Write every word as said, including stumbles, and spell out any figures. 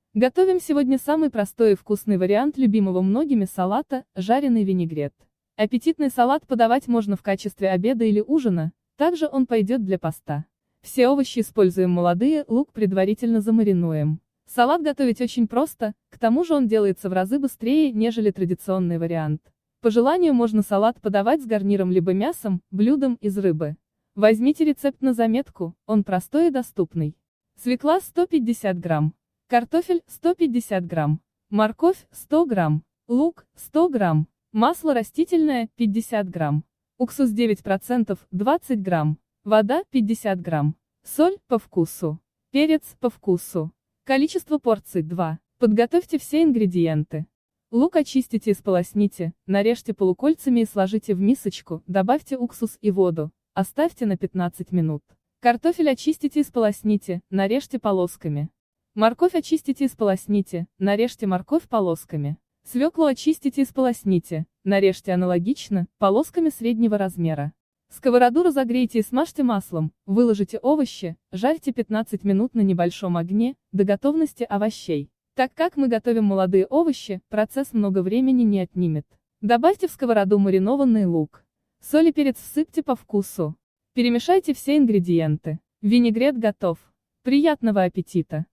Готовим сегодня самый простой и вкусный вариант любимого многими салата – жареный винегрет. Аппетитный салат подавать можно в качестве обеда или ужина, также он пойдет для поста. Все овощи используем молодые, лук предварительно замаринуем. Салат готовить очень просто, к тому же он делается в разы быстрее, нежели традиционный вариант. По желанию можно салат подавать с гарниром либо мясом, блюдом из рыбы. Возьмите рецепт на заметку, он простой и доступный. Свекла сто пятьдесят грамм. Картофель сто пятьдесят грамм, морковь сто грамм, лук сто грамм, масло растительное пятьдесят грамм, уксус девять процентов двадцать грамм, вода пятьдесят грамм, соль по вкусу, перец по вкусу. Количество порций два. Подготовьте все ингредиенты. Лук очистите и сполосните, нарежьте полукольцами и сложите в мисочку, добавьте уксус и воду, оставьте на пятнадцать минут. Картофель очистите и сполосните, нарежьте полосками. Морковь очистите и сполосните, нарежьте морковь полосками. Свеклу очистите и сполосните, нарежьте аналогично, полосками среднего размера. Сковороду разогрейте и смажьте маслом, выложите овощи, жарьте пятнадцать минут на небольшом огне, до готовности овощей. Так как мы готовим молодые овощи, процесс много времени не отнимет. Добавьте в сковороду маринованный лук. Соль и перец всыпьте по вкусу. Перемешайте все ингредиенты. Винегрет готов. Приятного аппетита!